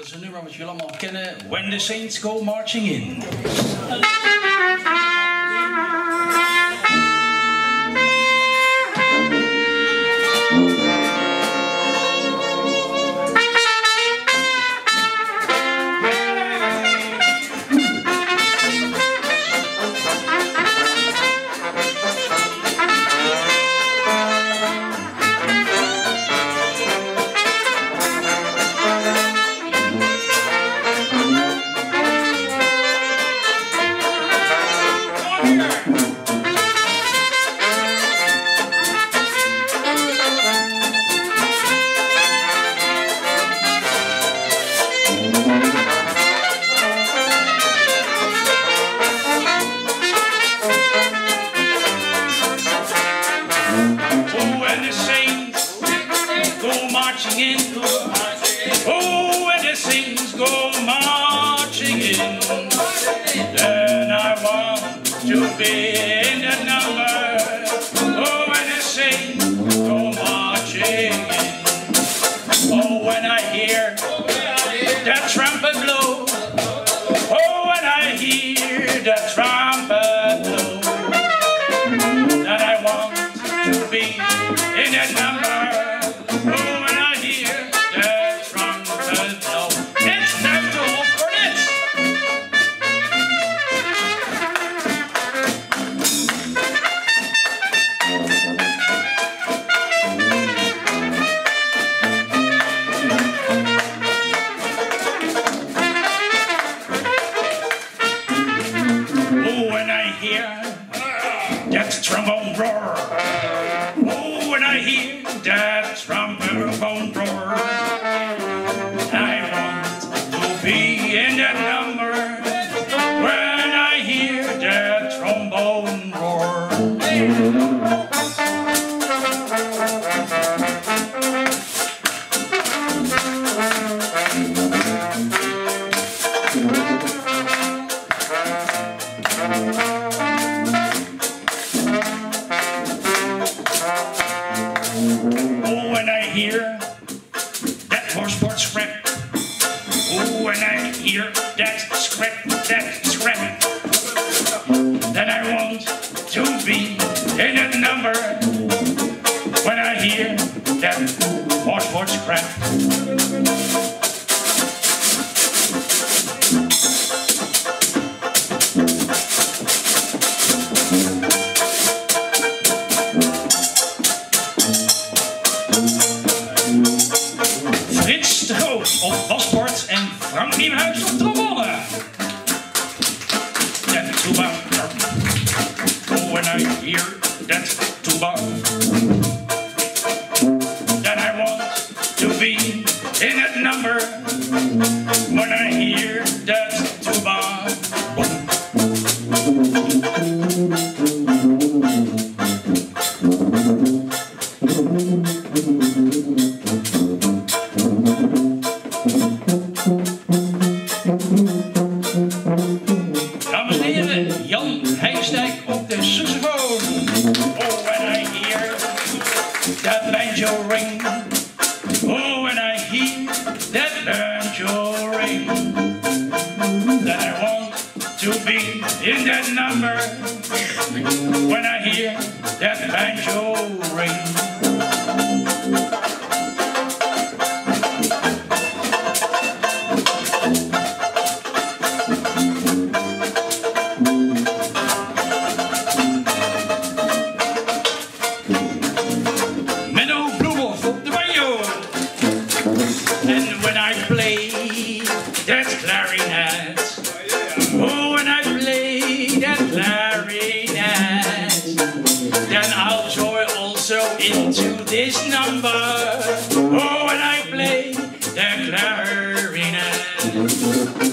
Dat is een nummer wat jullie allemaal kennen. When the Saints Go Marching In. Oh, when the saints go marching in, then I want to be in the number. Oh, when the saints go marching in. Oh, when I hear that trumpet blow. Oh, when I hear that trumpet blow, then I want to be in that number. Oh, when I hear that trumpet blow. It's time to hope for this. Oh, when I hear that trombone roar. Oh, when I hear that trombone roar, I want to be in that number. When I hear that trombone roar. Oh, when I hear that horse scrap. Oh, when I hear that scrap, then I want to be in that number. When I hear that horse scrap. Frits de Groot op basbord en Frank Nieuwhuis op trombone. That tuba. Oh, when I hear that tuba, then I want to be in that number. When I hear that tuba. Dames en heren, Jan Heijsdijk op de saxofoon. Oh, when I hear that banjo ring. Oh, when I hear that banjo ring, then I want to be in that number. When I hear that banjo ring. And when I play that clarinet, oh, when I play that clarinet, then I'll join also into this number. Oh, when I play that clarinet.